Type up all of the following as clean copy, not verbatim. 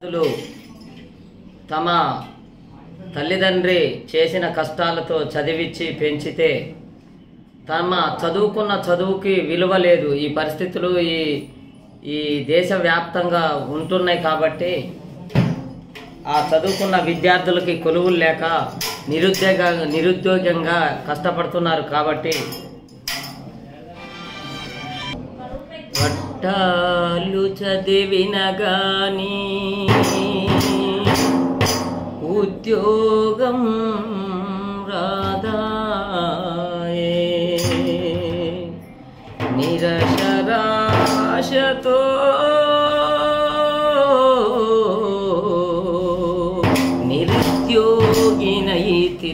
తమ తల్లిదండ్రి చేసిన కష్టాలతో చదివించి పెంచితే తమ చదువుకున్న చదువుకి విలువ లేదు. ఈ పరిస్థితులు ఈ దేశవ్యాప్తంగా ఉంటున్నాయి కాబట్టి ఆ చదువుకున్న విద్యార్థులకి కొలువులు లేక నిరుద్యోగంగా కష్టపడుతున్నారు. కాబట్టి పట్టాలు చదివిన గాని ఉద్యోగం రాదాయే, నిరశరాశతో నిరుద్యోగినై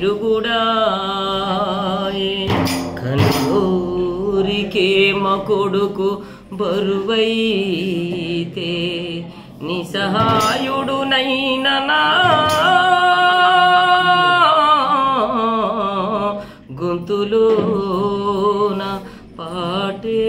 తిరుగుడాయే, కల్లూరికే మా కొడుకు బరువైతే నిస్సహాయుడునైనా గొంతులోన పాటే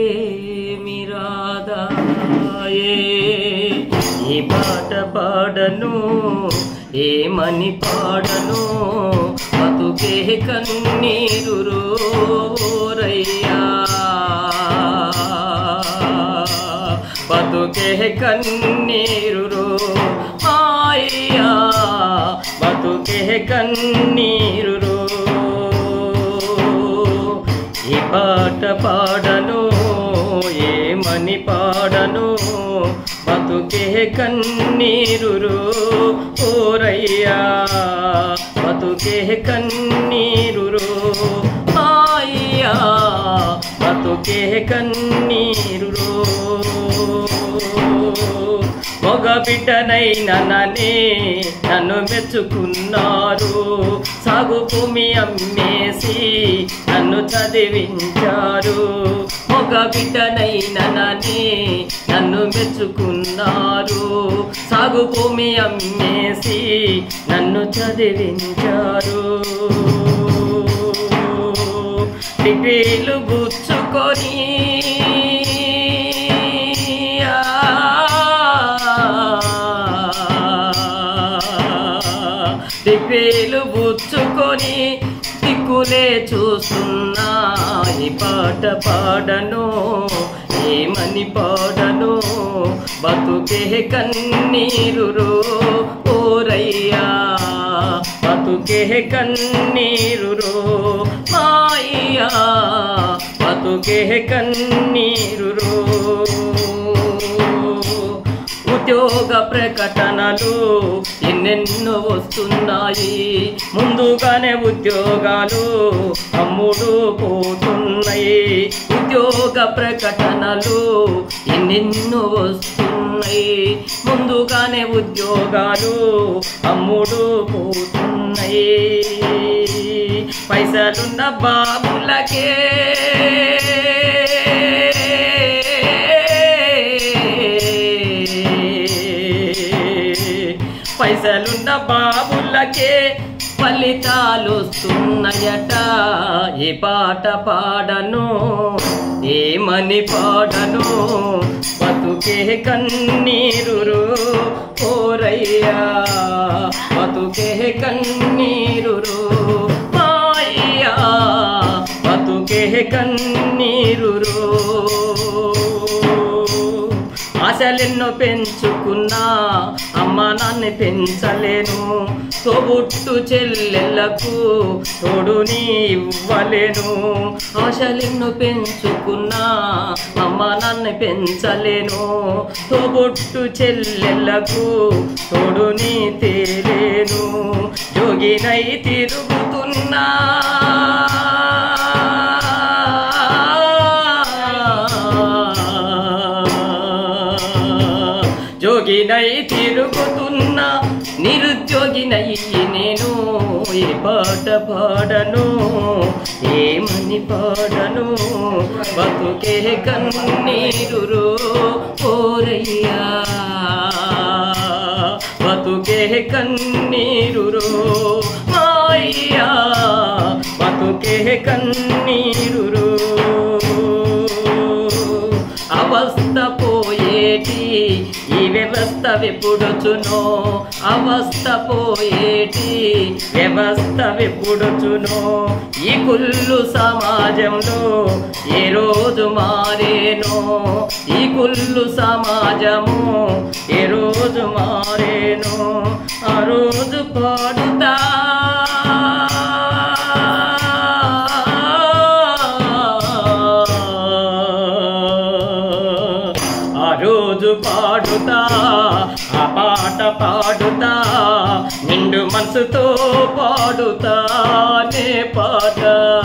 మిరాదాయే. ఈ పాట పాడను ఏమని పాడను, బతుకే కన్నీరు రోరయ్యా, బతుకే కన్నీరు రో అయ్యా, బతుకే కన్నీరు రో. ఈ పాట పాడను ఏమని పాడను, బతుకే కన్నీరు రో ఓరయ్యా, బతుకే కన్నీరు రో అయ్యా, బతుకే కన్నీరు రో. మగ బిడ్డనైనా నన్ను మెచ్చుకున్నారు, సాగు భూమి అమ్మేసి నన్ను చదివించారు. మగ బిడ్డనైనా నన్ను మెచ్చుకున్నారు, సాగు భూమి అమ్మేసి నన్ను చదివించారు. డిగ్రీలు గుచ్చుకొని డిగ్రీలు బుచ్చుకొని దిక్కులే చూస్తున్నా. ఈ పాట పాడను ఏమని పాడను, బతుకే కన్నీరు రో ఓరయ్యా, బతుకే కన్నీరు రో అయ్యా, బతుకే కన్నీరు రో. ఉద్యోగ ప్రకటనలు ఎన్నెన్నో వస్తున్నాయి, ముందుగానే ఉద్యోగాలు అమ్ముడు పోతున్నాయి. ఉద్యోగ ప్రకటనలు ఎన్నెన్నో వస్తున్నాయి, ముందుగానే ఉద్యోగాలు అమ్ముడు పోతున్నాయి. పైసలున్న బాబులకే పైసలున్న బాబులకే ఫలితాలు వస్తున్నాయట. ఈ పాట పాడను ఏమని పాడను, బతుకే కన్నీరు రో ఓరయ్యా, బతుకే కన్నీరు రో అయ్యా, బతుకే కన్నీరు రో. ఆశలెన్నో పెంచుకున్నా అమ్మ నాన్ని పెంచలేను, తోబుట్టు చెల్లెళ్లకు తోడుని ఇవ్వలేను. ఆశలెన్నో పెంచుకున్నా అమ్మ నాన్ని పెంచలేను, తోబుట్టు చెల్లెళ్లకు తోడుని తేలేను. జోగినై తిరుగుతున్నా జోగినై తిరుగుతున్నా నిరుద్యోగినై నేను. ఈ పాట పాడను ఏమని పాడను, బతుకే కన్నీరు రో ఓరయ్యా, బతుకే కన్నీరు రో అయ్యా, బతుకే కన్నీరు రో. అవస్థ పోయేటి ఈ వ్యవస్థ విపుడుచునో అవస్థ పోయేటి వ్యవస్థ విపుడుచునో ఈ కుళ్ళు సమాజంలో ఏ రోజు మారేనో ఈ కుళ్ళు సమాజము ఏ రోజు మారేనో ఆ రోజు పాడుతా రోజు పాడుతా ఆ పాట పాడుతా నిండు మనసుతో పాడుతా నే పాట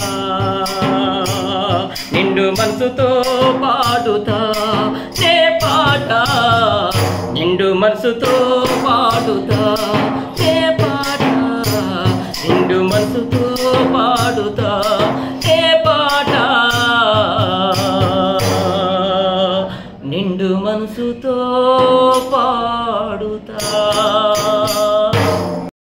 నిండు మనసుతో పాడుతా నే పాట నిండు మనసుతో పాడుతా నే పాట నిండు మనసుతో పాడుతా నే పాట నిండు మనసుతో పాడుతా